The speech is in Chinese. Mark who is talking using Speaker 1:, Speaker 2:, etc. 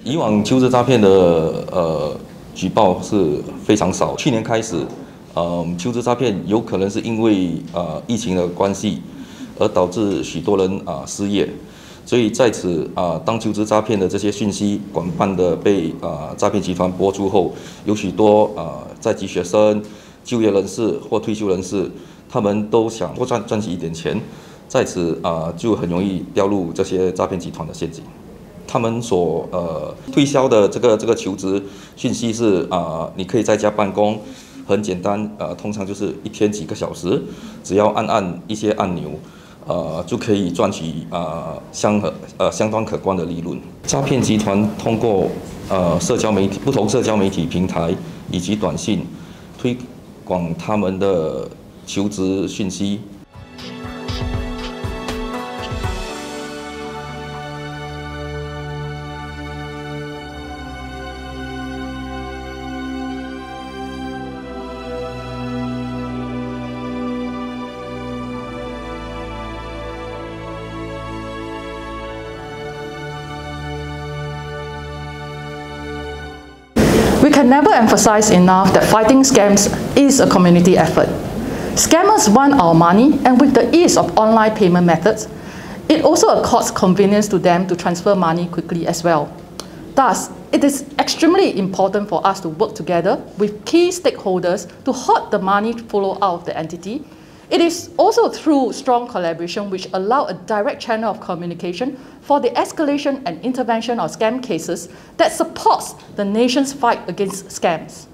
Speaker 1: 以往求职诈骗的举报是非常少。去年开始，求职诈骗有可能是因为疫情的关系，而导致许多人失业。所以在此当求职诈骗的这些讯息广泛的被诈骗集团播出后，有许多在籍学生、就业人士或退休人士，他们都想多赚取一点钱，在此就很容易掉入这些诈骗集团的陷阱。他们所推销的这个求职讯息是你可以在家办公，很简单，通常就是一天几个小时，只要按一些按钮，就可以赚取相当可观的利润。诈骗集团通过不同社交媒体平台以及短信推广他们的求职讯息。
Speaker 2: We can never emphasize enough that fighting scams is a community effort. Scammers want our money, and with the ease of online payment methods, it also accords convenience to them to transfer money quickly as well. Thus, it is extremely important for us to work together with key stakeholders to halt the money flow out of the entity. It is also through strong collaboration which allow a direct channel of communication for the escalation and intervention of scam cases that supports the nation's fight against scams.